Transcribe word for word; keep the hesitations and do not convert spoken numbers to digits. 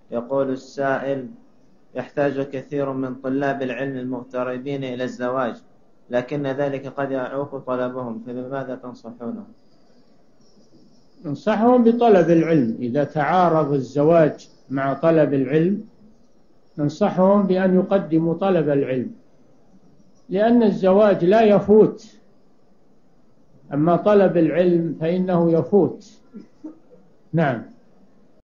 يقول السائل: يحتاج كثير من طلاب العلم المغتربين إلى الزواج، لكن ذلك قد يعوق طلبهم، فبماذا تنصحونهم؟ ننصحهم بطلب العلم. إذا تعارض الزواج مع طلب العلم ننصحهم بأن يقدموا طلب العلم، لأن الزواج لا يفوت، أما طلب العلم فإنه يفوت. نعم.